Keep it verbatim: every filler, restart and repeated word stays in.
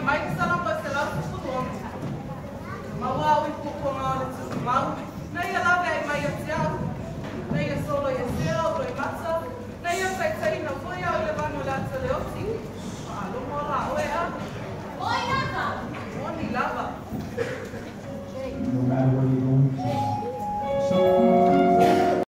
mai ke sala ko se la ku ko. Mau au i ko ko ma le mau. Nei ala ve mai a tia. Nei a solo e se o i mata. Nei a sai sai na foi o le vano la te le oti. Ah, lo mo la o e a. Oi, nada. Oni lava. No matter what you